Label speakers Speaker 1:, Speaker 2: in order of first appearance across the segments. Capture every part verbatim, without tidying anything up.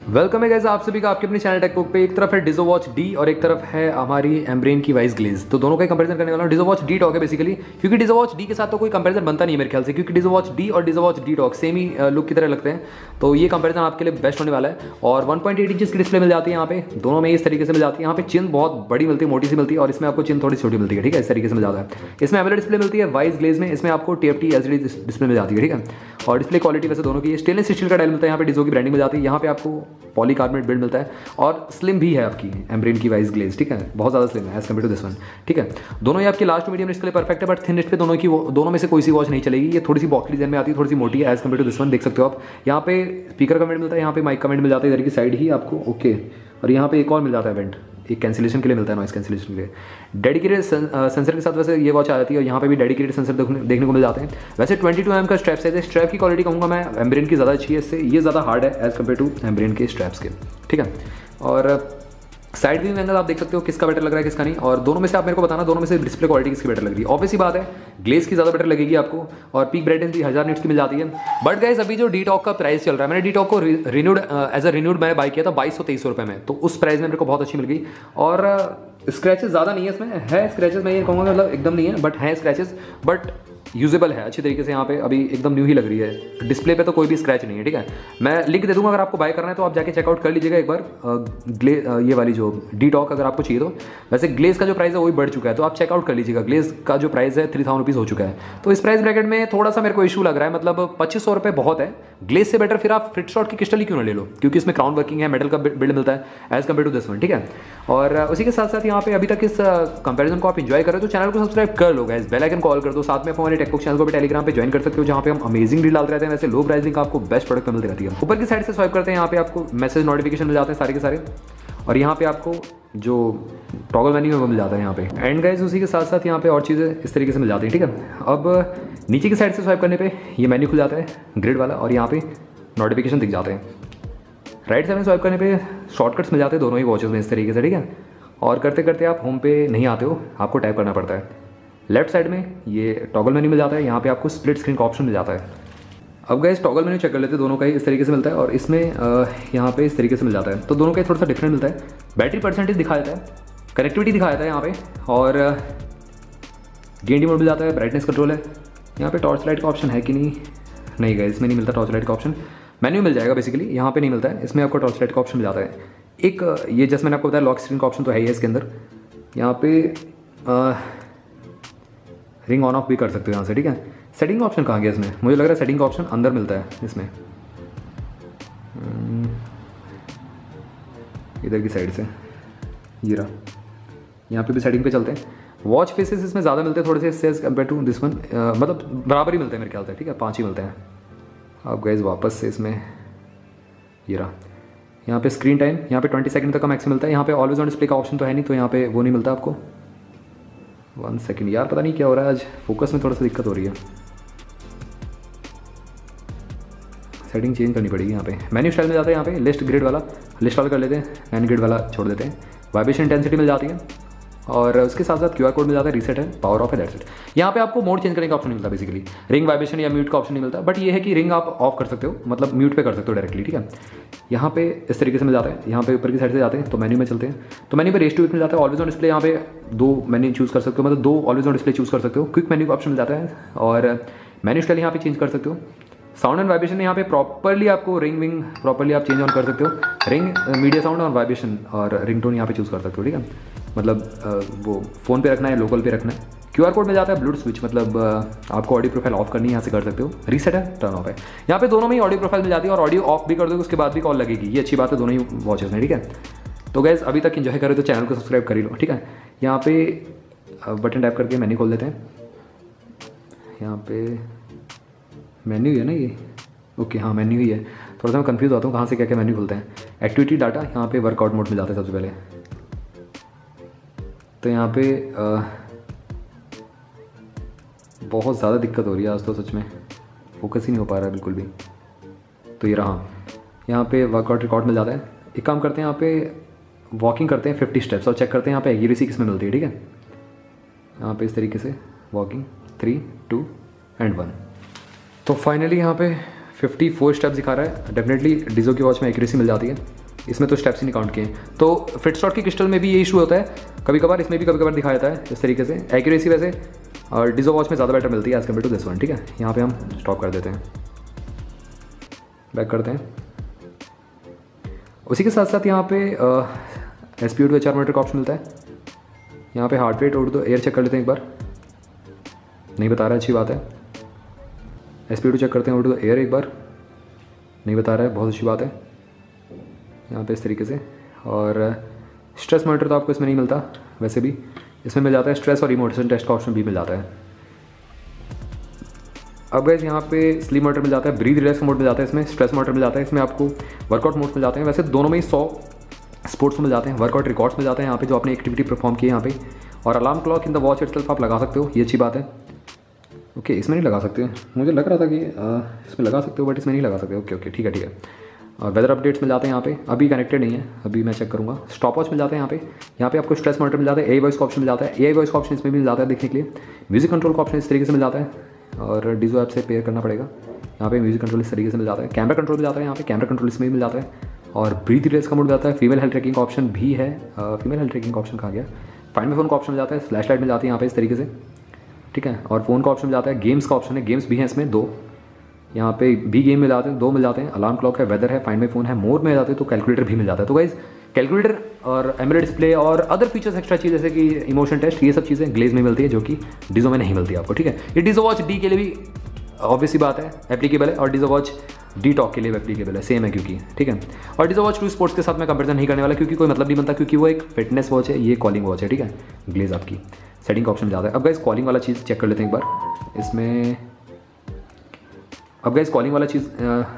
Speaker 1: Welcome है guys आप सभी का आपके अपने चैनल टेकबुक पे। एक तरफ है डिजो वॉच डी और एक तरफ है हमारी एम्ब्रेन की वाइस ग्लेज। तो दोनों का कंपैरिजन करने वाला हूं। डिजो वॉच डी टॉक है बेसिकली, क्योंकि डिजो वॉच डी के साथ तो कोई कंपैरिजन बनता नहीं है मेरे ख्याल से, क्योंकि डिजो वॉच डी और Dizo watch D talk same ही लुक की तरह लगते हैं। तो ये कंपैरिजन आपके लिए बेस्ट होने वाला है। और वन पॉइंट एट इंचेस की डिस्प्ले मिल जाती है यहाँ पे, दोनों में इस तरीके से मिल जाती है। यहाँ पे चिन बहुत बड़ी मिलती है, मोटी सी मिलती है, और इसमें आपको चिन थोड़ी छोटी मिलती है। ठीक है, इस तरीके से मिल जाता है। इसमें एमोलेड डिस्प्ले मिलती है वाइस ग्लेज में, इसमें आपको T F T L C D display मिल जाती है। ठीक है, और डिस्प्ले क्वालिटी वैसे दोनों की स्टेनलेस स्टील का डायल मिलता है। यहाँ पे डिजो की ब्रांडिंग मिल जाती है। यहाँ पे आपको पॉलीकार्बोनेट बिल्ड मिलता है और स्लिम भी है आपकी एम्ब्रेन की वाइस ग्लेज। ठीक है, बहुत ज़्यादा स्लिम है as compare to this one. ठीक है, दोनों ही आपकी लास्ट मीडियम रिस्ट के लिए परफेक्ट है, बट थिन रिस्ट पे दोनों की दोनों में से कोई सी वॉच नहीं चलेगी। ये थोड़ी सी बॉक्स डिजाइन में आती है, थोड़ी सी मोटी है as compare to this one. देख सकते हो आप, यहाँ पे स्पीकर कमेंट मिलता है, यहाँ पे माइक कमेंट मिल जाता है इधर की साइड ही आपको। ओके, और यहाँ पे एक और मिल जाता है वेंट, एक कैंसिलेशन के लिए मिलता है, नॉइस कैंसिलेशन के लिए। डेडिकेटेड सेंसर के साथ वैसे ये वॉच आ जाती है, और यहाँ पे भी डेडिकेटेड सेंसर देखने को मिल जाते हैं। वैसे ट्वेंटी टू एम का स्ट्रैप साइज है। स्ट्रैप की क्वालिटी कहूँगा मैं एम्ब्रेन की ज़्यादा अच्छी है, इससे ये ज़्यादा हार्ड है एज कम्पेयर टू एम्ब्रेन के स्ट्रैप्स के। ठीक है, और साइड व्यू एंगल आप देख सकते हो किसका बेटर लग रहा है किसका नहीं, और दोनों में से आप मेरे को बताना दोनों में से डिस्प्ले क्वालिटी किसकी बेटर लग रही है। ऑब्वियस ही बात है ग्लेज की ज़्यादा बेटर लगेगी आपको, और पीक ब्राइटनेस भी हज़ार निट्स की मिल जाती है। बट गाइस अभी जो डी टॉक का प्राइस चल रहा है, मैंने डी टॉक को रिन्यूड एज अ रिन्यूड मैंने बाई किया था बाईस सौ तेईस सौ रुपये में, तो उस प्राइस में मेरे को बहुत अच्छी मिल गई। और स्क्रैचेस ज़्यादा नहीं है इसमें, है स्क्रैचेस मैं ये कहूँगा, मतलब एकदम नहीं है बट है स्क्रैचेस, बट यूजेबल है अच्छी तरीके से। यहाँ पे अभी एकदम न्यू ही लग रही है, डिस्प्ले पे तो कोई भी स्क्रैच नहीं है। ठीक है, मैं लिंक दे दूंगा, अगर आपको बाय करना है तो आप जाके चेकआउट कर लीजिएगा एक बार। ग्ले ये वाली जो डी टॉक अगर आपको चाहिए तो, वैसे ग्लेज का जो प्राइस है वो भी बढ़ चुका है, तो आप चेकआउट कर लीजिएगा। ग्लेज का जो प्राइस है थ्री थाउजेंड रुपीज़ हो चुका है, तो इस प्राइस ब्रैकेट में थोड़ा सा मेरे को इशू लग रहा है। मतलब पच्चीस सौ रुपये बहुत है। ग्लेज से बेटर फिर आप फिट शॉट की क्रिस्टल ही क्यों ना ले लो, क्योंकि इसमें क्राउन वर्किंग है, मेटल का बिल्ड मिलता है as compare to this one. ठीक है, और उसी के साथ साथ यहाँ पे अभी तक इस कंपैरिजन को आप एंजॉय करें तो चैनल को सब्सक्राइब कर लो गाइस, बेल आइकन कॉल कर दो। साथ में आप हमारे टेकबुक चैनल को भी टेलीग्राम पे ज्वाइन कर सकते हो, जहाँ पे हम अमेजिंग डील डालते रहते हैं। वैसे लो प्राइसिंग का आपको बेस्ट प्रोडक्ट मिलती रहती है। ऊपर की साइड से स्वाइप करते हैं, यहाँ पे आपको मैसेज नोटिफिकेशन मिल जाते हैं सारे के सारे, और यहाँ पे आपको जो टॉगल मेन्यू है वो मिल जाता है यहाँ पे। एंड गाइस उसी के साथ साथ यहाँ पे और चीज़ें इस तरीके से मिल जाती हैं। ठीक है, अब नीचे की साइड से स्वाइप करने पे ये मेन्यू खुल जाता है ग्रिड वाला, और यहाँ पे नोटिफिकेशन दिख जाते हैं। राइट साइड में स्वाइप करने पे शॉर्टकट्स मिल जाते हैं दोनों ही वॉचेस में इस तरीके से। ठीक है, और करते करते आप होम पे नहीं आते हो, आपको टाइप करना पड़ता है। लेफ्ट साइड में ये टॉगल मेन्यू मिल जाता है, यहाँ पे आपको स्प्लिट स्क्रीन का ऑप्शन मिल जाता है। अब गाइस टॉगल मेन्यू चेक कर लेते हैं, दोनों का ही इस तरीके से मिलता है, और इसमें यहाँ पे इस तरीके से मिल जाता है। तो दोनों का थोड़ा सा डिफरेंट मिलता है। बैटरी परसेंटेज दिखा देता है, कनेक्टिविटी दिखा देता है यहाँ पे, और डी एन डी मोड मिल जाता है, ब्राइटनेस कंट्रोल है। यहाँ पे टॉर्च लाइट का ऑप्शन है कि नहीं, नहीं गाइस इसमें नहीं मिलता टॉर्च लाइट का ऑप्शन। मेन्यू मिल जाएगा बेसिकली, यहाँ पे नहीं मिलता है, इसमें आपको टॉर्च लाइट का ऑप्शन मिल जाता है। एक ये जस्ट मैंने आपको बताया लॉक स्क्रीन का ऑप्शन तो है ही है इसके अंदर। यहाँ पे आ, रिंग ऑन ऑफ भी कर सकते हो यहाँ से। ठीक है, सेटिंग का ऑप्शन कहाँ गया इसमें, मुझे लग रहा है सेटिंग का ऑप्शन अंदर मिलता है इसमें, इधर की साइड से ये रहा। यहाँ पे भी सेटिंग पे चलते हैं। वॉच फेसेस इसमें ज़्यादा मिलते हैं थोड़े से इससे कम्पेयर टू दिस वन, मतलब बराबर ही मिलते हैं मेरे ख्याल से। ठीक है, पाँच ही मिलते हैं। अब गाइस वापस से इसमें ये रहा, यहाँ पे स्क्रीन टाइम यहाँ पे ट्वेंटी सेकंड तक का मैक्स मिलता है। यहाँ पे ऑलवेज ऑन डिस्प्ले का ऑप्शन तो है नहीं, तो यहाँ पे वो नहीं मिलता आपको। वन सेकंड यार, पता नहीं क्या हो रहा है आज, फोकस में थोड़ा सा दिक्कत हो रही है, सेटिंग चेंज करनी पड़ेगी। यहाँ पे मेन्यू स्टाइल मिल जाता है, यहाँ पे लिस्ट ग्रिड वाला लिस्ट वाला कर लेते हैं, एंड ग्रिड वाला छोड़ देते हैं। वाइब्रेशन इंटेंसिटी मिल जाती है, और उसके साथ साथ क्यूआर कोड मिल जाता है, रीसेट है, पावर ऑफ है, दैट्स इट। यहाँ पे आपको मोड चेंज करने का ऑप्शन नहीं मिलता बेसिकली, रिंग वाइब्रेशन या म्यूट का ऑप्शन नहीं मिलता, बट ये है कि रिंग आप ऑफ कर सकते हो, मतलब म्यूट पे कर सकते हो डायरेक्टली। ठीक है, यहाँ पे इस तरीके से मिल जाता है। यहाँ पे ऊपर की साइड से जाते हैं तो मेन्यू में चलते हैं, तो मेन्यू पे रेस टू क्विक मिल जाता है। ऑलवेज ऑन डिस्प्ले यहाँ पे दो मेन्यू चूज कर सकते हो, मतलब दो ऑलवेज ऑन डिस्प्ले चूज कर सकते हो। क्विक मेन्यू का ऑप्शन मिल जाता है, और मेन्यू स्टाइल यहाँ पे चेंज कर सकते हो। साउंड एंड वाइब्रेशन यहाँ पे प्रॉपरली आपको रिंग विंग प्रॉपरली आप चेंज ऑन कर सकते हो। रिंग मीडिया साउंड और वाइब्रेशन और रिंग टोन यहाँ पे चूज़ कर सकते हो। ठीक है, मतलब वो फ़ोन पे रखना है, लोकल पे रखना है। क्यूआर कोड मिल जाता है, ब्लूटूथ स्विच, मतलब आपको ऑडियो प्रोफाइल ऑफ करनी है, यहाँ से कर सकते हो। रीसेट है, टर्न ऑफ है। यहाँ पे दोनों में ही ऑडियो प्रोफाइल मिल जाती है, और ऑडियो ऑफ भी कर दो उसके बाद भी कॉल लगेगी। ये अच्छी बात है दोनों ही वॉचेस में। ठीक है, तो गैस अभी तक इन्जॉय करो तो चैनल को सब्सक्राइब कर ही लो। ठीक है, यहाँ पे बटन टाइप करके मेन्यू खोल देते हैं। यहाँ पे मेन्यू है ना ये, ओके हाँ मेन्यू ही है। थोड़ा सा मैं कंफ्यूज होता हूँ कहाँ से क्या क्या मेन्यू खुलते हैं। एक्टिविटी डाटा, यहाँ पे वर्कआउट मोड मिल जाता है सबसे पहले, तो यहाँ पे आ, बहुत ज़्यादा दिक्कत हो रही है आज तो, सच में फोकस ही नहीं हो पा रहा है बिल्कुल भी। तो ये रहा, यहाँ पे वर्कआउट रिकॉर्ड मिल जाता है। एक काम करते हैं, यहाँ पे वॉकिंग करते हैं फिफ्टी स्टेप्स, और चेक करते हैं यहाँ पे एक्यूरेसी किस में मिलती है। ठीक है, यहाँ पे इस तरीके से walking three two and one. तो फाइनली यहाँ पे फिफ्टी फोर स्टेप्स दिखा रहा है। डेफिनेटली डिजो की वॉच में एक्यूरेसी मिल जाती है, इसमें तो स्टेप्स ही नहीं काउंट किए हैं। तो फिटस्टॉट की क्रिस्टल में भी ये इशू होता है कभी कभार, इसमें भी कभी कभार दिखाया जाता है इस तरीके से। एक्यूरेसी वैसे और डिजो वॉच में ज़्यादा बेटर मिलती है as compare to this one, ठीक है। यहाँ पे हम स्टॉप कर देते हैं, बैक करते हैं। उसी के साथ साथ यहाँ पे S P O two H R meter का ऑप्शन मिलता है। यहाँ पे हार्ट रेट और तो एयर चेक कर लेते हैं एक बार, नहीं बता रहा है, अच्छी बात है। S P O two check करते हैं, और तो एयर एक बार, नहीं बता रहा है, बहुत अच्छी बात है यहाँ पे इस तरीके से। और स्ट्रेस मॉनिटर तो आपको इसमें नहीं मिलता, वैसे भी इसमें मिल जाता है स्ट्रेस और इमोशन टेस्ट का ऑप्शन भी मिल जाता है। अब गाइस यहाँ पे स्लीप मॉनिटर मिल जाता है, ब्रीथ रिलैक्स का मोड मिल जाता है, इसमें स्ट्रेस मॉनिटर मिल जाता है, इसमें आपको वर्कआउट मोड मिल जाते हैं। वैसे दोनों में ही सौ स्पोर्ट्स मिल जाते हैं, वर्कआउट रिकॉर्ड्स मिल जाते हैं यहाँ पे जो आपने एक्टिविटी परफॉर्म की है यहाँ पे। और alarm clock in the watch itself आप लगा सकते हो, ये अच्छी बात है। ओके, इसमें नहीं लगा सकते, मुझे लग रहा था कि आ, इसमें लगा सकते हो, बट इसमें नहीं लगा सकते। ओके ओके, ठीक है ठीक है। और वेदर अपडेट्स मिल जाते हैं यहाँ पे, अभी कनेक्टेड नहीं है, अभी मैं चेक करूँगा। स्टॉप वॉच मिल जाते हैं यहाँ पे, यहाँ पे आपको स्ट्रेस मॉनिटर मिल जाता है, ए वॉइस का ऑप्शन मिल जाता है, ए वॉइस का ऑप्शन इसमें भी मिल जाता है देखने के लिए। म्यूजिक कंट्रोल का ऑप्शन इस तरीके से मिल जाता है, और डिजो ऐप से पेयर करना पड़ेगा। यहाँ पे म्यूजिक कंट्रोल इस तरीके से मिल जाता है, कैमरा कंट्रोल मिल जाता है, यहाँ पे कैमरा कंट्रोल इसमें भी मिल जाता है, और ब्रीथ रिलैक्स का मोड मिल जाता है। फीमेल हेल्थ ट्रैकिंग का ऑप्शन भी है, फीमेल हेल्थ ट्रैकिंग का ऑप्शन कहाँ गया, फाइंड माय फोन का ऑप्शन मिल जाता है, फ्लैश लाइट मिल जाती है यहाँ पे इस तरीके से, ठीक है। और फ़ोन का ऑप्शन मिल जाता है, गेम्स का ऑप्शन है, गेम्स भी हैं इसमें दो, यहाँ पे भी गेम मिल जाते हैं, दो मिल जाते हैं। अलार्म क्लॉक है, वेदर है, फाइंड माय फोन है, मोर में जाते हैं तो कैलकुलेटर भी मिल जाता है। तो गाइज कैलकुलेटर और एमोलेड डिस्प्ले और अदर फीचर्स एक्स्ट्रा चीज़ जैसे कि इमोशन टेस्ट, ये सब चीज़ें ग्लेज में मिलती है जो कि डिजो में नहीं मिलती आपको, ठीक है। ये डिजो वॉच डी के लिए भी ऑब्वियसली बात है एप्लीकेबल है, और डिजो वॉच डी टॉक के लिए भी एप्लीकेबल है, सेम है क्योंकि, ठीक है। और डिजो वॉच टू स्पोर्ट्स के साथ मैं कंपेरिजन नहीं करने वाला क्योंकि कोई मतलब नहीं बनता, क्योंकि वो एक फिटनेस वॉच है, ये कॉलिंग वॉच है, ठीक है। ग्लेज आपकी सेटिंग का ऑप्शन ज़्यादा है। अब गाइस कॉलिंग वाला चीज़ चेक कर लेते हैं एक बार इसमें। अब गाइस कॉलिंग वाला चीज़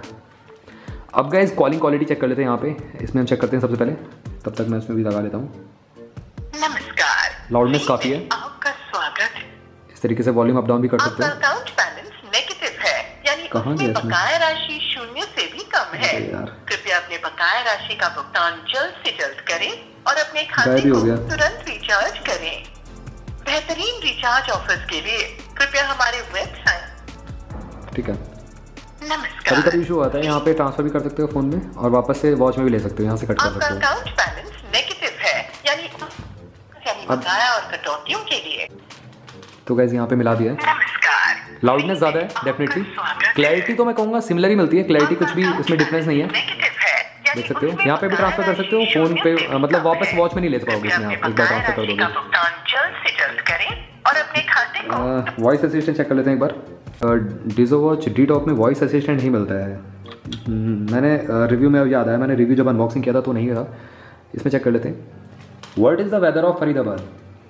Speaker 1: अब गाइस कॉलिंग क्वालिटी चेक कर लेते हैं यहाँ पे, इसमें हम चेक करते हैं सबसे पहले, तब तक मैं इसमें भी लगा लेता हूँ।
Speaker 2: नमस्कार,
Speaker 1: लाउडनेस काफ़ी है,
Speaker 2: आपका स्वागत है।
Speaker 1: इस तरीके से वॉल्यूम अप डाउन भी कर सकते
Speaker 2: आपका
Speaker 1: हो।
Speaker 2: अकाउंट बैलेंस नेगेटिव है, यानी
Speaker 1: कहाँ
Speaker 2: उसमें
Speaker 1: गया इसमें?
Speaker 2: बकाया राशि शून्य से भी कम है।
Speaker 1: अरे यार।
Speaker 2: कृपया अपने बकाया राशि का भुगतान जल्द से जल्द करें और अपने
Speaker 1: गायब
Speaker 2: खाते
Speaker 1: ही हो
Speaker 2: को
Speaker 1: गया।
Speaker 2: तुरंत रिचार्ज करें। बेहतरीन रिचार्ज ऑफर्स के लिए कृपया हमारे वेबसाइट।
Speaker 1: ठीक है, कभी
Speaker 2: नमस्कार,
Speaker 1: कभी इशू आता है, यहाँ पे ट्रांसफर भी कर सकते हो फ़ोन में और वापस से वॉच में भी ले सकते हो, यहाँ से कट कर
Speaker 2: आपका
Speaker 1: सकते हो।
Speaker 2: अकाउंट बैलेंस नेगेटिव है, यानी यानी
Speaker 1: अब-
Speaker 2: बकाया और कटौतियों के लिए।
Speaker 1: तो गाइस यहाँ पे मिला दिया है,
Speaker 2: नमस्कार,
Speaker 1: लाउडनेस ज़्यादा है डेफिनेटली, क्लैरिटी तो मैं कहूँगा सिमिलर ही मिलती है, क्लैरिटी कुछ भी इसमें डिफरेंस नहीं है, देख सकते हो। यहाँ पे भी ट्रांसफर कर सकते हो फ़ोन पे, मतलब वापस वॉच में नहीं ले पाओगे इसमें, आप एक बार ट्रांसफर कर दोगे।
Speaker 2: भुगतान जल्द से जल्द करें और अपने खाते को।
Speaker 1: वॉइस असिस्टेंट चेक कर लेते हैं एक बार। डिजो वॉच डी टॉक में वॉइस असिस्टेंट नहीं मिलता है, हम्म, मैंने रिव्यू में अब याद आया, मैंने रिव्यू जब अनबॉक्सिंग किया था तो नहीं था। इसमें चेक कर लेते हैं, what is the weather of Faridabad.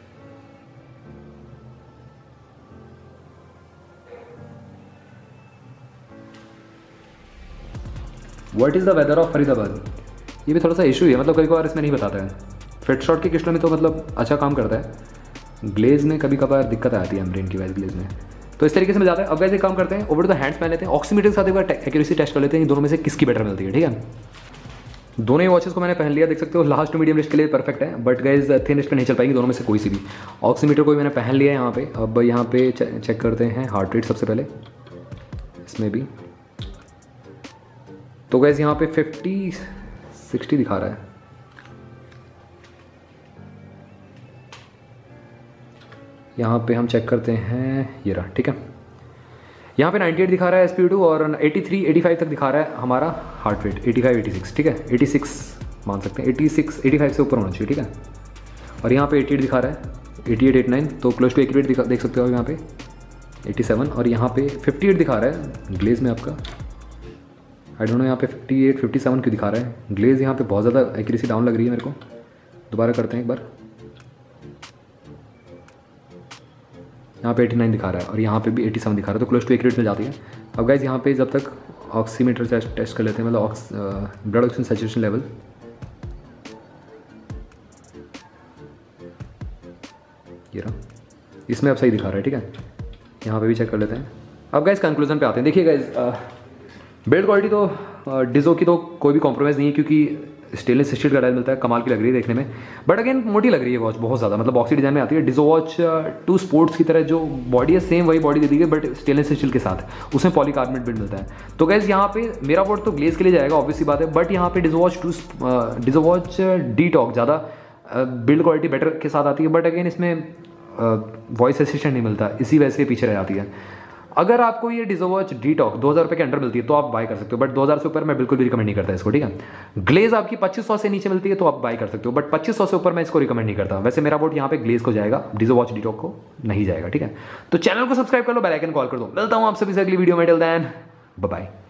Speaker 1: What is the weather of Faridabad, ये भी थोड़ा सा इशू है, मतलब कभी कभार इसमें नहीं बताता है। फिटशॉट के क्रिस्टल में तो मतलब अच्छा काम करता है, ग्लेज में कभी कभार दिक्कत आती है एम्ब्रेन की वाइज ग्लेज में, तो इस तरीके से मिल जाता है। अब वैसे काम करते हैं, ओवर टू द हैंड्स पहन लेते हैं, ऑक्सीमीटर के साथ एक बार एक्यूरेसी टेस्ट कर लेते हैं, दोनों में से किसकी बेटर मिलती है, ठीक है। दोनों ही वॉचेस को मैंने पहन लिया, देख सकते हो लास्ट टू मीडियम रिस्ट के लिए परफेक्ट है, बट गाइज थिन रिस्ट पे नहीं चल पाएंगी दोनों में से कोई सी भी। ऑक्सीमीटर को भी मैंने पहन लिया है यहाँ पे। अब यहाँ पे चेक करते हैं हार्ट रेट सबसे पहले, इसमें भी तो गाइज यहाँ पे फिफ्टी सिक्सटी दिखा रहा है, यहाँ पे हम चेक करते हैं, ये रहा, ठीक है। यहाँ पे अट्ठानवे दिखा रहा है एस पी ओ टू, और तिरासी पचासी तक दिखा रहा है हमारा हार्ट रेट, पचासी छियासी, ठीक है, छियासी मान सकते हैं, छियासी पचासी से ऊपर होना चाहिए, ठीक है। और यहाँ पे अट्ठासी दिखा रहा है, अट्ठासी उनचासी, तो क्लोज टू एक्यूरेट दिखा देख सकते हो यहाँ पे सत्तासी, और यहाँ पे अट्ठावन दिखा रहा है ग्लेज में आपका, आई डोंट नो यहाँ पे अट्ठावन सत्तावन क्यों दिखा रहा है ग्लेज, यहाँ पे बहुत ज़्यादा एक्यूरेसी डाउन लग रही है मेरे को। दोबारा करते हैं एक बार, यहाँ पे नवासी दिखा रहा है और यहाँ पे भी सत्तासी दिखा रहा है, तो क्लोज टू एक्यूरेट मिल जाती है। अब गाइज यहाँ पे जब तक ऑक्सीमीटर टेस्ट कर लेते हैं, मतलब ox blood oxygen saturation level, ये रहा, इसमें अब सही दिखा रहा है, ठीक है। यहाँ पे भी चेक कर लेते हैं। अब गाइज कंक्लूजन पे आते हैं। देखिए गाइज, बिल्ड क्वालिटी तो डिजो की तो कोई भी कॉम्प्रोमाइज़ नहीं है, क्योंकि स्टेनलेस स्टील का डायल मिलता है, कमाल की लग रही है देखने में, बट अगेन मोटी लग रही है वॉच बहुत ज़्यादा, मतलब बॉक्सी डिजाइन में आती है। डिजो वॉच टू स्पोर्ट्स की तरह जो बॉडी है सेम वही बॉडी दे दी गई बट स्टेनलेस स्टील के साथ, उसमें पॉलीकार्बोनेट बिल्ड मिलता है। तो गैस यहाँ पे मेरा वोट तो ग्लेज के लिए जाएगा ऑब्वियसली बात है, बट यहाँ पे Dizo watch two Dizo watch D talk ज़्यादा बिल्ड क्वालिटी बेटर के साथ आती है, बट अगेन इसमें वॉइस असिस्टेंट नहीं मिलता, इसी वजह से पीछे रह जाती है। अगर आपको ये डिजो वॉच डी टॉक दो हज़ार रुपये के अंडर मिलती है तो आप बाय कर सकते हो, बट दो हज़ार से ऊपर मैं बिल्कुल भी रिकमेंड नहीं करता इसको, ठीक है। ग्लेज आपकी पच्चीस सौ से नीचे मिलती है तो आप बाय कर सकते हो, बट पच्चीस सौ से ऊपर मैं इसको रिकमेंड नहीं करता। वैसे मेरा वोट यहाँ पे ग्लेज को जाएगा, डिजो वॉच डी टॉक को नहीं जाएगा, ठीक है। तो चैनल को सब्सक्राइब कर लो, बेल आइकन कॉल कर दो। मिलता हूँ आप सभी से अगली वीडियो में, टिल देन बाय बाय।